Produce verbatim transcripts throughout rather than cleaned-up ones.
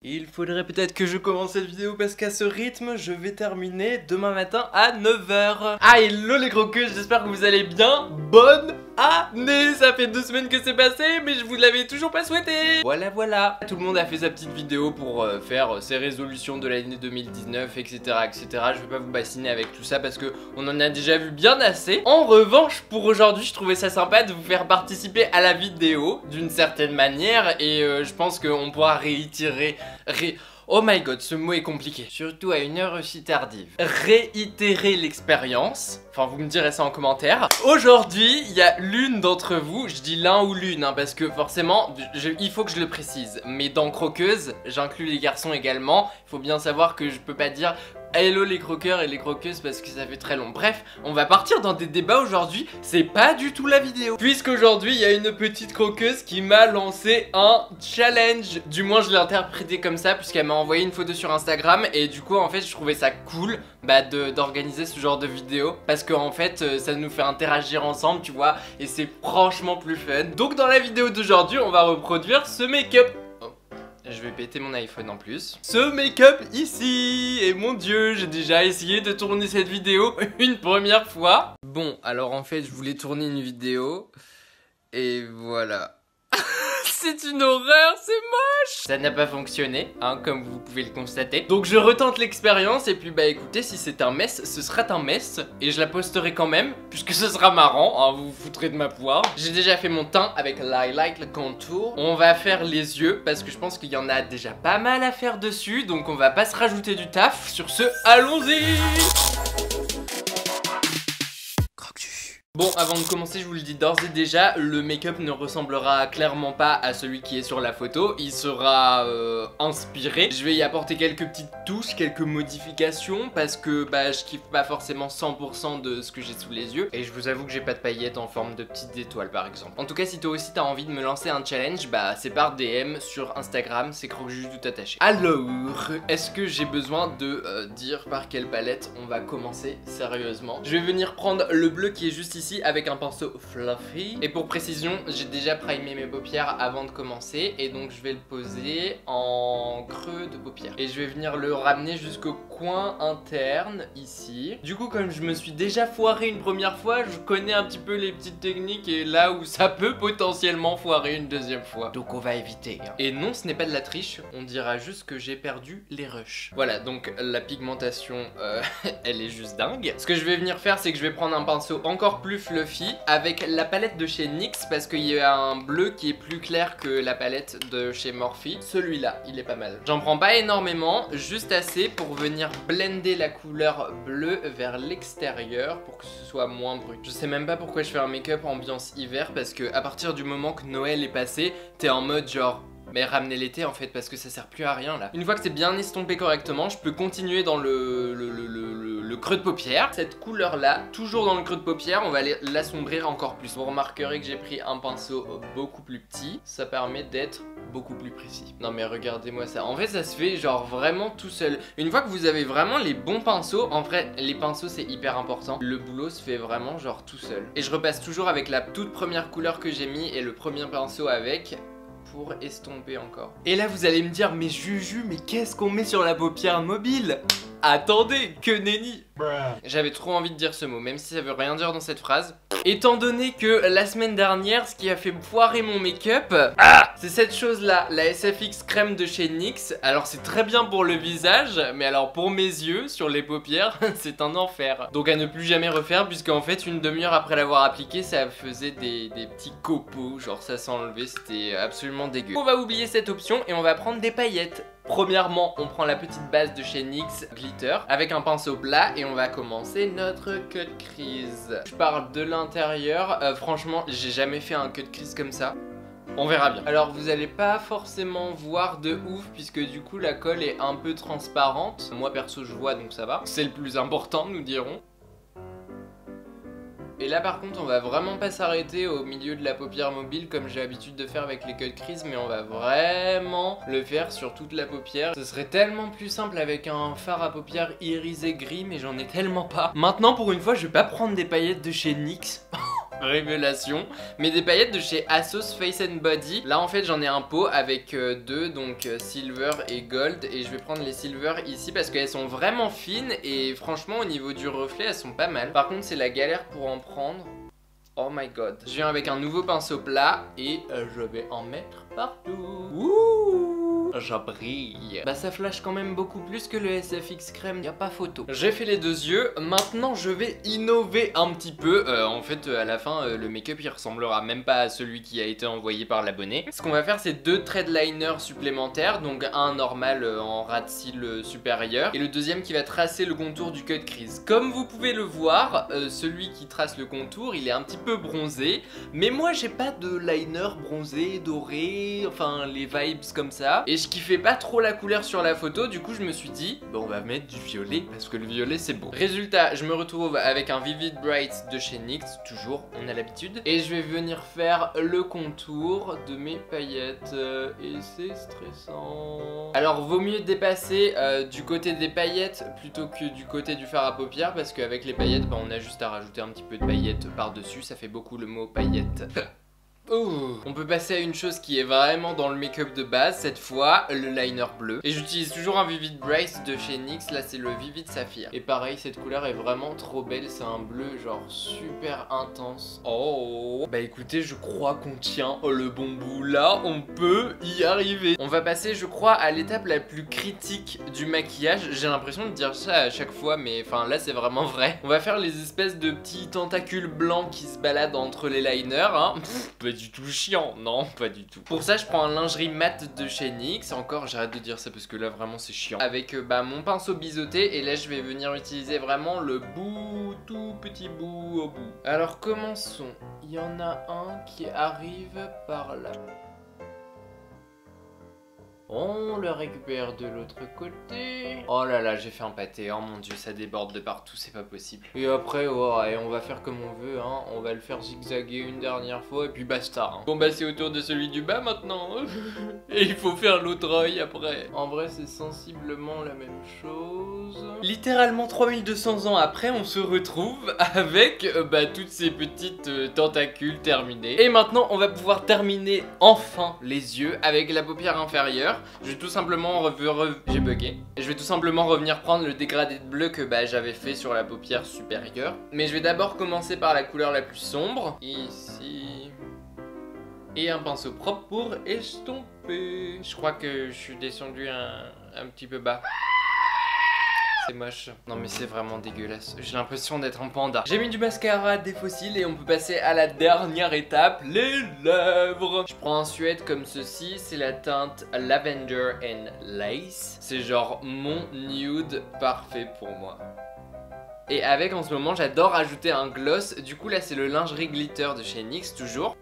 Il faudrait peut-être que je commence cette vidéo parce qu'à ce rythme, je vais terminer demain matin à neuf heures. Ah, hello les croqueux, j'espère que vous allez bien. Bonne année. Ça fait deux semaines que c'est passé, mais je vous l'avais toujours pas souhaité. Voilà, voilà. Tout le monde a fait sa petite vidéo pour euh, faire ses résolutions de l'année deux mille dix-neuf, et cetera, et cetera. Je vais pas vous bassiner avec tout ça parce que on en a déjà vu bien assez. En revanche, pour aujourd'hui, je trouvais ça sympa de vous faire participer à la vidéo d'une certaine manière et euh, je pense qu'on pourra réitérer... Ré... Oh my god, ce mot est compliqué. Surtout à une heure aussi tardive. Réitérer l'expérience. Enfin, vous me direz ça en commentaire. Aujourd'hui, il y a l'une d'entre vous, je dis l'un ou l'une, hein, parce que forcément, je, il faut que je le précise. Mais dans croqueuse, j'inclus les garçons également. Il faut bien savoir que je peux pas dire hello les croqueurs et les croqueuses parce que ça fait très long. Bref, on va partir dans des débats aujourd'hui. C'est pas du tout la vidéo. Puisqu'aujourd'hui, il y a une petite croqueuse qui m'a lancé un challenge. Du moins, je l'ai interprété comme ça puisqu'elle m'a envoyé une photo sur Instagram. Et du coup, en fait, je trouvais ça cool bah, d'organiser ce genre de vidéo. Parce que en fait, ça nous fait interagir ensemble, tu vois. Et c'est franchement plus fun. Donc dans la vidéo d'aujourd'hui, on va reproduire ce make-up. Je vais péter mon iPhone en plus. Ce make-up ici. Et mon dieu, j'ai déjà essayé de tourner cette vidéo une première fois. Bon, alors en fait, je voulais tourner une vidéo. Et voilà. C'est une horreur, c'est moche. Ça n'a pas fonctionné, hein, comme vous pouvez le constater. Donc je retente l'expérience et puis bah écoutez, si c'est un mess, ce sera un mess. Et je la posterai quand même, puisque ce sera marrant, hein, vous vous foutrez de ma poire. J'ai déjà fait mon teint avec l'highlight, le contour. On va faire les yeux, parce que je pense qu'il y en a déjà pas mal à faire dessus. Donc on va pas se rajouter du taf. Sur ce, allons-y. Bon, avant de commencer, je vous le dis d'ores et déjà, le make-up ne ressemblera clairement pas à celui qui est sur la photo. Il sera euh, inspiré. Je vais y apporter quelques petites touches, quelques modifications parce que bah, je kiffe pas forcément cent pour cent de ce que j'ai sous les yeux. Et je vous avoue que j'ai pas de paillettes en forme de petites étoiles par exemple. En tout cas, si toi aussi t'as envie de me lancer un challenge, bah c'est par D M sur Instagram, c'est croquejuju tout attaché. Alors, est-ce que j'ai besoin de euh, dire par quelle palette on va commencer sérieusement? Je vais venir prendre le bleu qui est juste ici avec un pinceau fluffy. Et pour précision, j'ai déjà primé mes paupières avant de commencer. Et donc je vais le poser en creux de paupière. Et je vais venir le ramener jusqu'au coin interne, ici. Du coup, comme je me suis déjà foiré une première fois, je connais un petit peu les petites techniques et là où ça peut potentiellement foirer une deuxième fois. Donc on va éviter. Hein. Et non, ce n'est pas de la triche. On dira juste que j'ai perdu les rushs. Voilà, donc la pigmentation, euh, elle est juste dingue. Ce que je vais venir faire, c'est que je vais prendre un pinceau encore plus fluffy avec la palette de chez N Y X parce qu'il y a un bleu qui est plus clair que la palette de chez Morphe. Celui-là, il est pas mal. J'en prends pas énormément, juste assez pour venir blender la couleur bleue vers l'extérieur pour que ce soit moins brut. Je sais même pas pourquoi je fais un make-up ambiance hiver parce que à partir du moment que Noël est passé, t'es en mode genre... Mais ramener l'été en fait parce que ça sert plus à rien là. Une fois que c'est bien estompé correctement, je peux continuer dans le, le, le, le, le creux de paupière. Cette couleur là, toujours dans le creux de paupière, on va l'assombrir encore plus. Vous remarquerez que j'ai pris un pinceau beaucoup plus petit. Ça permet d'être beaucoup plus précis. Non mais regardez-moi ça. En fait ça se fait genre vraiment tout seul. Une fois que vous avez vraiment les bons pinceaux, en vrai les pinceaux c'est hyper important. Le boulot se fait vraiment genre tout seul. Et je repasse toujours avec la toute première couleur que j'ai mis et le premier pinceau avec... pour estomper encore. Et là vous allez me dire mais Juju mais qu'est-ce qu'on met sur la paupière mobile? Attendez, que nenni. J'avais trop envie de dire ce mot, même si ça veut rien dire dans cette phrase. Étant donné que la semaine dernière, ce qui a fait foirer mon make-up, ah, c'est cette chose-là, la S F X crème de chez N Y X. Alors c'est très bien pour le visage, mais alors pour mes yeux, sur les paupières, c'est un enfer. Donc à ne plus jamais refaire, puisqu'en fait, une demi-heure après l'avoir appliqué, ça faisait des, des petits copeaux, genre ça s'enlevait, c'était absolument dégueu. On va oublier cette option et on va prendre des paillettes. Premièrement, on prend la petite base de chez N Y X Glitter avec un pinceau plat et on va commencer notre cut crease. Je parle de l'intérieur, euh, franchement, j'ai jamais fait un cut crease comme ça. On verra bien. Alors vous allez pas forcément voir de ouf puisque du coup la colle est un peu transparente. Moi perso je vois donc ça va. C'est le plus important nous dirons. Et là par contre on va vraiment pas s'arrêter au milieu de la paupière mobile comme j'ai l'habitude de faire avec les cut crease, mais on va vraiment le faire sur toute la paupière. Ce serait tellement plus simple avec un fard à paupières irisé gris, mais j'en ai tellement pas. Maintenant pour une fois je vais pas prendre des paillettes de chez N Y X. révélation, mais des paillettes de chez Asos Face and Body. Là en fait j'en ai un pot avec euh, deux, donc euh, silver et gold, et je vais prendre les silver ici parce qu'elles sont vraiment fines et franchement au niveau du reflet elles sont pas mal. Par contre c'est la galère pour en prendre. Oh my god. Je viens avec un nouveau pinceau plat et euh, je vais en mettre partout. Ouh, je brille. Bah ça flash quand même beaucoup plus que le S F X crème, y a pas photo. J'ai fait les deux yeux, maintenant je vais innover un petit peu. euh, En fait euh, à la fin euh, le make-up il ressemblera même pas à celui qui a été envoyé par l'abonné. Ce qu'on va faire c'est deux traits de liner supplémentaires. Donc un normal euh, en ras de cils euh, supérieur et le deuxième qui va tracer le contour du cut crease. Comme vous pouvez le voir, euh, celui qui trace le contour il est un petit peu bronzé, mais moi j'ai pas de liner bronzé, doré, enfin les vibes comme ça, et je kiffais pas trop la couleur sur la photo. Du coup je me suis dit bon on va mettre du violet parce que le violet c'est beau. Résultat, je me retrouve avec un Vivid Bright de chez N Y X, toujours on a l'habitude, et je vais venir faire le contour de mes paillettes euh, et c'est stressant. Alors vaut mieux dépasser euh, du côté des paillettes plutôt que du côté du fard à paupières, parce qu'avec les paillettes bah, on a juste à rajouter un petit peu de paillettes par dessus, ça fait beaucoup le mot paillettes. Oh. On peut passer à une chose qui est vraiment dans le make-up de base, cette fois le liner bleu. Et j'utilise toujours un Vivid Bright de chez N Y X, là c'est le Vivid Saphir. Et pareil, cette couleur est vraiment trop belle, c'est un bleu genre super intense. Oh. Bah écoutez, je crois qu'on tient le bon bout là, on peut y arriver. On va passer je crois à l'étape la plus critique du maquillage. J'ai l'impression de dire ça à chaque fois, mais enfin là c'est vraiment vrai. On va faire les espèces de petits tentacules blancs qui se baladent entre les liners, hein. Pff, du tout chiant, non pas du tout. Pour ça je prends un lingerie mat de chez N Y X. Encore j'arrête de dire ça parce que là vraiment c'est chiant. Avec euh, bah, mon pinceau biseauté, et là je vais venir utiliser vraiment le bout, tout petit bout au bout. Alors commençons. Il y en a un qui arrive par là. On le récupère de l'autre côté. Oh là là, j'ai fait un pâté. Oh mon dieu, ça déborde de partout, c'est pas possible. Et après, oh, et on va faire comme on veut, hein. On va le faire zigzaguer une dernière fois et puis basta. Hein. Bon bah c'est autour de celui du bas maintenant. Et il faut faire l'autre œil après. En vrai, c'est sensiblement la même chose. Littéralement trois mille deux cents ans après, on se retrouve avec euh, bah, toutes ces petites euh, tentacules terminées. Et maintenant, on va pouvoir terminer enfin les yeux avec la paupière inférieure. Je vais tout simplement revenir... J'ai bugué. Je vais tout simplement revenir prendre le dégradé de bleu que bah, j'avais fait sur la paupière supérieure. Mais je vais d'abord commencer par la couleur la plus sombre. Ici. Et un pinceau propre pour estomper. Je crois que je suis descendu un, un petit peu bas. C'est moche. Non mais c'est vraiment dégueulasse. J'ai l'impression d'être un panda. J'ai mis du mascara, des fossiles, et on peut passer à la dernière étape, les lèvres. Je prends un suède comme ceci. C'est la teinte Lavender and Lace. C'est genre mon nude parfait pour moi. Et avec en ce moment j'adore ajouter un gloss. Du coup là c'est le lingerie glitter de chez N Y X toujours.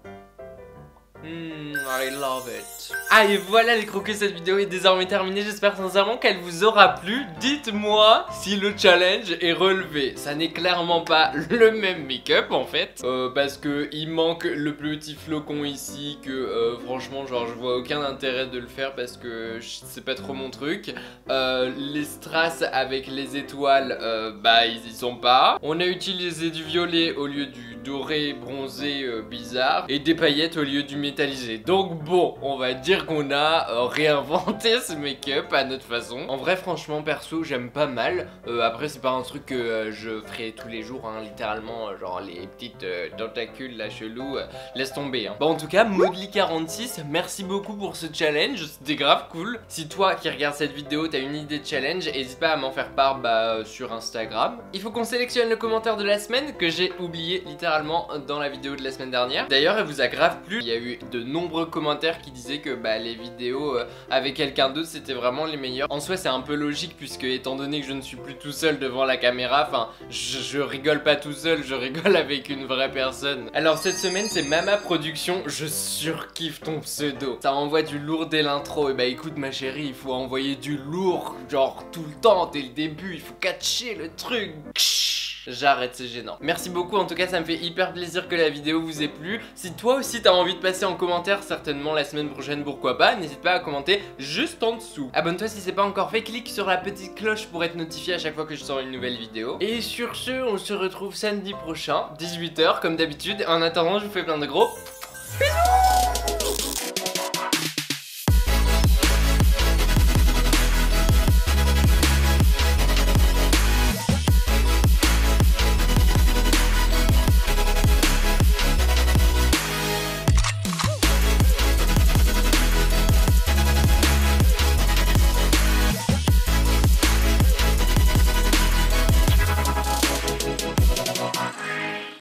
Hmm, I love it. Ah et voilà les croquis, cette vidéo est désormais terminée. J'espère sincèrement qu'elle vous aura plu. Dites-moi si le challenge est relevé. Ça n'est clairement pas le même make-up en fait, euh, parce que il manque le petit flocon ici. Que euh, franchement genre je vois aucun intérêt de le faire parce que c'est pas trop mon truc. euh, Les strass avec les étoiles, euh, bah ils y sont pas. On a utilisé du violet au lieu du doré bronzé euh, bizarre, et des paillettes au lieu du métallisé. Donc bon, on va dire qu'on a euh, réinventé ce make-up à notre façon. En vrai franchement perso j'aime pas mal. euh, Après c'est pas un truc que euh, je ferai tous les jours hein, littéralement euh, genre les petites euh, tentacules là chelou, euh, laisse tomber hein. Bon en tout cas Modly quarante-six, merci beaucoup pour ce challenge, c'était grave cool. Si toi qui regardes cette vidéo t'as une idée de challenge, n'hésite pas à m'en faire part bah, sur Instagram. Il faut qu'on sélectionne le commentaire de la semaine que j'ai oublié littéralement dans la vidéo de la semaine dernière. D'ailleurs elle vous a grave plu. Il y a eu de nombreux commentaires qui disaient que bah, les vidéos euh, avec quelqu'un d'autre c'était vraiment les meilleures. En soi c'est un peu logique puisque étant donné que je ne suis plus tout seul devant la caméra, enfin je, je rigole pas tout seul, je rigole avec une vraie personne. Alors cette semaine c'est Mama Production. Je surkiffe ton pseudo, ça envoie du lourd dès l'intro. Et bah écoute ma chérie, il faut envoyer du lourd genre tout le temps dès le début, il faut catcher le truc. J'arrête, c'est gênant. Merci beaucoup, en tout cas ça me fait hyper plaisir que la vidéo vous ait plu. Si toi aussi t'as envie de passer en commentaire, certainement la semaine prochaine, pourquoi pas, n'hésite pas à commenter juste en dessous. Abonne-toi si c'est pas encore fait, clique sur la petite cloche pour être notifié à chaque fois que je sors une nouvelle vidéo. Et sur ce, on se retrouve samedi prochain, dix-huit heures comme d'habitude. En attendant, je vous fais plein de gros